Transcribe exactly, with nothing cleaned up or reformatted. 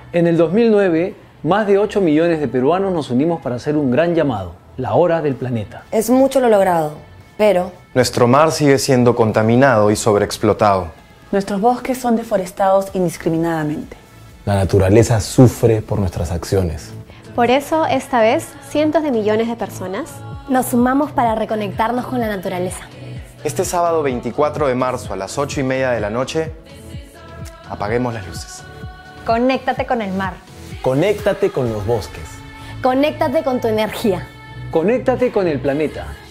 En el dos mil nueve, más de ocho millones de peruanos nos unimos para hacer un gran llamado, la hora del planeta. Es mucho lo logrado, pero... Nuestro mar sigue siendo contaminado y sobreexplotado. Nuestros bosques son deforestados indiscriminadamente. La naturaleza sufre por nuestras acciones. Por eso, esta vez, cientos de millones de personas nos sumamos para reconectarnos con la naturaleza. Este sábado veinticuatro de marzo a las ocho y media de la noche, apaguemos las luces. Conéctate con el mar. Conéctate con los bosques. Conéctate con tu energía. Conéctate con el planeta.